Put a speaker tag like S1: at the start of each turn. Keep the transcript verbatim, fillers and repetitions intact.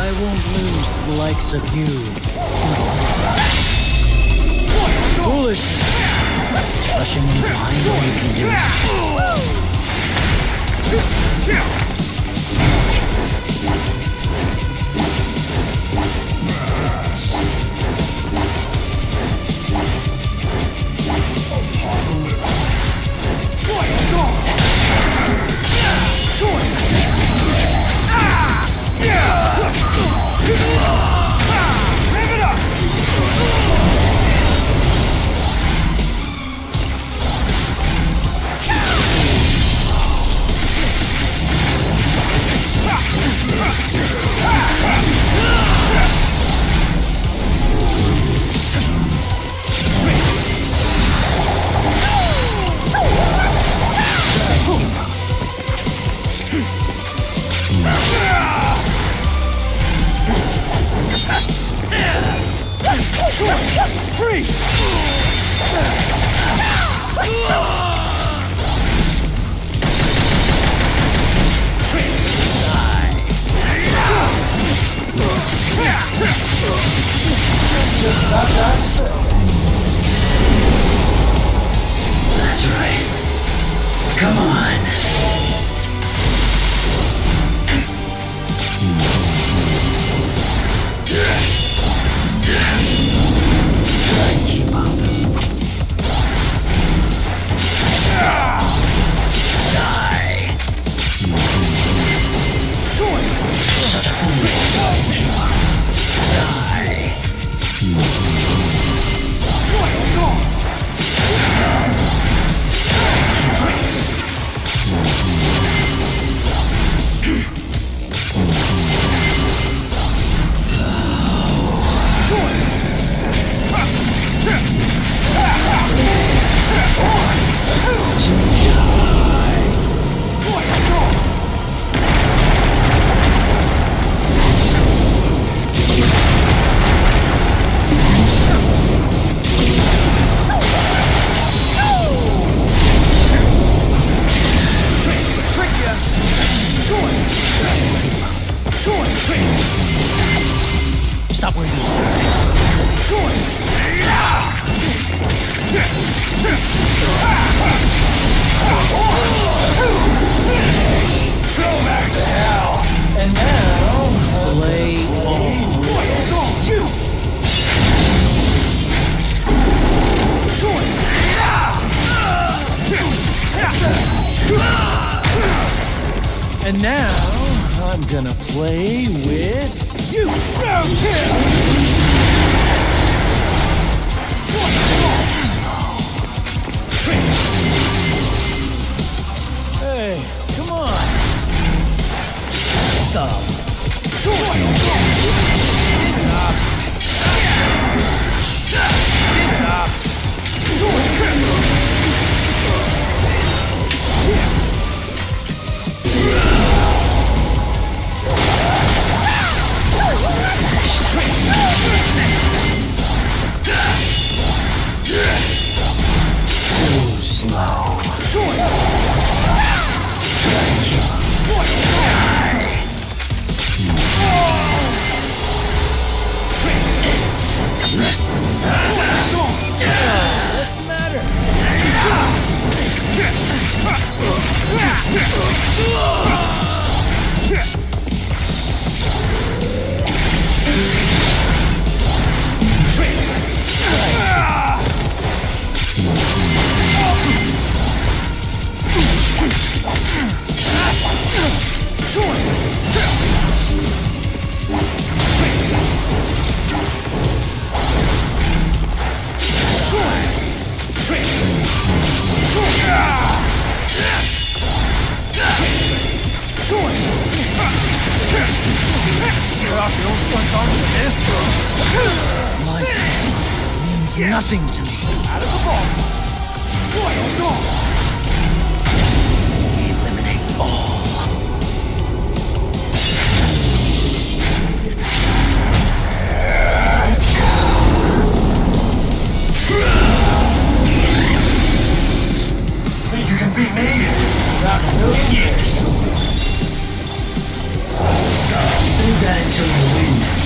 S1: I won't lose to the likes of you. Foolishness. Rushing in behind all you can do. That's right. Come on. Keep up. Die. Stop where you are. Go back to hell. And now, slay all. You. And now, I'm gonna play with you. Hey, come on. Stop. Stop. Too slow. What's the matter? My son means nothing to me. Out of the ball. Eliminate all. Think you can beat me? Not in a million years.
S2: Save that until you leave.